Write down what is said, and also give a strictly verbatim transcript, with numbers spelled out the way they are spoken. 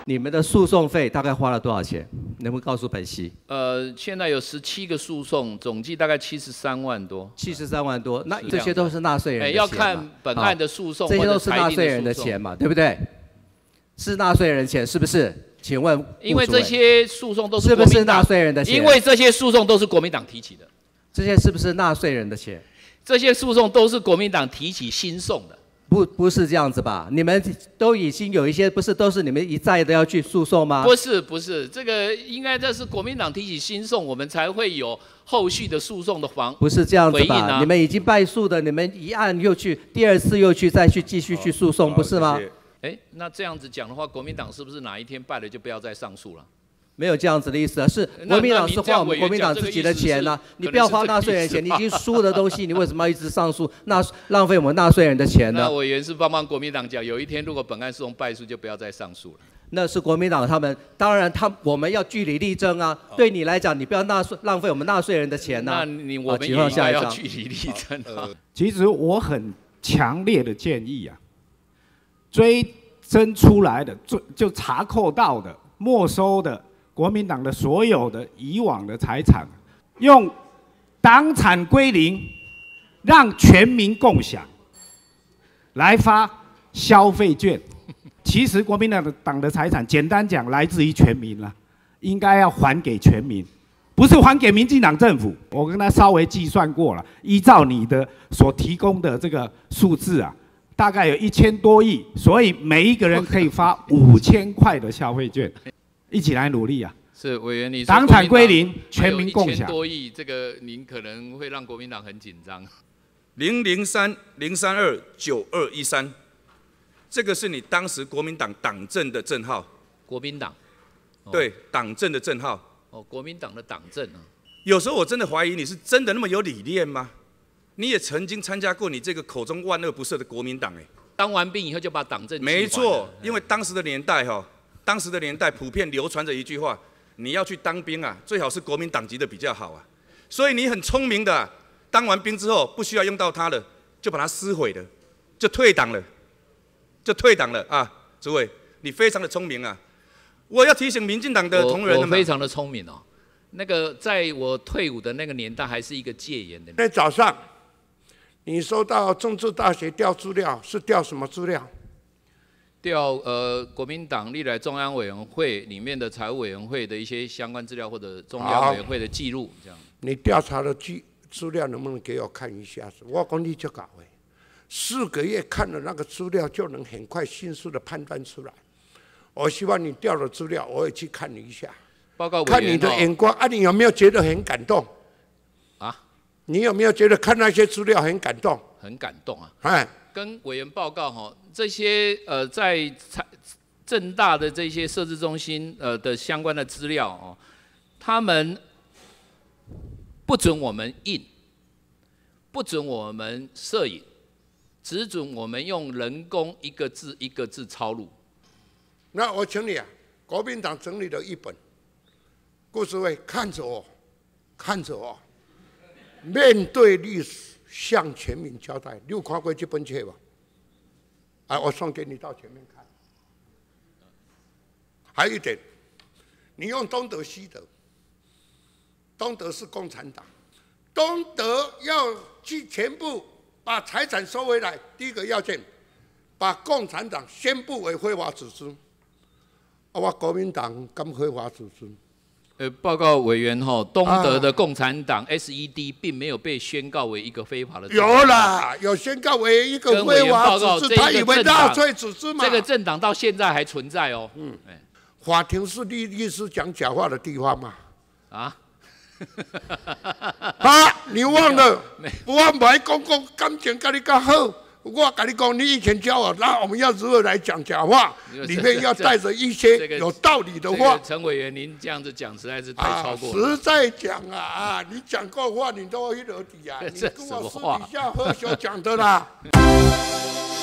你们的诉讼费大概花了多少钱？能不能告诉本席？ 呃，现在有十七个诉讼，总计大概七十三万多。 七十三万多，那这些都是纳税人的钱嘛？ 要看本案的诉讼， 这些都是纳税人的钱嘛，对不对？是纳税人钱，是不是？请问， 因为这些诉讼都是是不是纳税人的钱？ 因为这些诉讼都是国民党提起的， 这些是不是纳税人的钱？ 这些诉讼都是国民党提起新送的。 不，不是这样子吧？你们都已经有一些，不是都是你们一再的要去诉讼吗？ 不是，不是，这个应该这是国民党提起新送，我们才会有后续的诉讼的防。 不是这样子吧？ 啊、 你们已经败诉的，你们一案又去，第二次又去，再去继续去诉讼，不是吗？ 哎，那这样子讲的话，国民党是不是哪一天败了就不要再上诉了？ 没有这样子的意思啊，是国民党是花我们国民党自己的钱呢、啊，你不要花纳税人钱，你已经输的东西，你为什么要一直上诉？纳浪费我们纳税人的钱呢？ 那委员是帮帮国民党讲，有一天如果本案诉讼败诉，就不要再上诉了。 那是国民党他们，当然他我们要据理力争啊。哦、对你来讲，你不要纳税浪费我们纳税人的钱呐、啊。 那你我们也应该要据理力争啊。 呃、其实我很强烈的建议啊，追征出来的、就就查扣到的、没收的。国民党的所有的以往的财产，用党产归零，让全民共享，来发消费券。其实国民党的党的财产，简单讲，来自于全民了，应该要还给全民，不是还给民进党政府。我跟他稍微计算过了，依照你的所提供的这个数字啊，大概有一千多亿，所以每一个人可以发五千块的消费券。一起来努力啊！ 是委员，你说党产归零，全民共享。 一千多亿，这个您可能会让国民党很紧张。 零零三零三二九二一三，这个是你当时国民党党政的证号。 国民党。 哦、对，党政的证号。 哦，国民党的党政啊。 有时候我真的怀疑你是真的那么有理念吗？你也曾经参加过你这个口中万恶不赦的国民党哎。 当完兵以后就把党政。 没错，因为当时的年代哈、哦。当时的年代普遍流传着一句话：你要去当兵啊，最好是国民党籍的比较好啊。所以你很聪明的、啊，当完兵之后不需要用到它了，就把它撕毁了，就退党了，就退党了啊！诸位，你非常的聪明啊！我要提醒民进党的同仁， 我, 我非常的聪明哦。那个在我退伍的那个年代，还是一个戒严的。 那早上，你收到政治大学调资料，是调什么资料？ 调呃国民党历来中央委员会里面的财务委员会的一些相关资料，或者中央委员会的记录，这样。 你调查的资资料能不能给我看一下子？我讲你就搞哎，四个月看了那个资料就能很快迅速的判断出来。我希望你调的资料，我也去看一下。 报告委员， 看你的眼光啊，你有没有觉得很感动？ 啊？ 你有没有觉得看那些资料很感动？ 很感动啊！ 哎。 跟委员报告哈，这些呃在财政大的这些设置中心呃的相关的资料哦，他们不准我们印，不准我们摄影，只准我们用人工一个字一个字抄录。 那我请你啊，国民党整理了一本，顾侍卫看着我，看着我，面对历史。向全民交代，你有看过这本册吧？啊，我送给你到前面看。还有一点，你用东德西德，东德是共产党，东德要去全部把财产收回来，第一个要件，把共产党宣布为非法组织。啊，我国民党敢非法组织？ 呃，报告委员哈，东德的共产党 S E D 并没有被宣告为一个非法的。 有啦，有宣告为一个非法组织，他以为纳粹组织嘛。 这个政党到现在还存在哦。嗯， 法庭是律律师讲假话的地方嘛？ 啊？ 啊，你忘了？不安排公共感情跟你较好。我跟你讲，你以前教我，那我们要如何来讲假话？里面要带着一些有道理的话。 陈委员，您这样子讲实在是太超过了。 实在讲啊啊，你讲过话，你都会惹底啊。你跟我私底下喝酒讲的啦。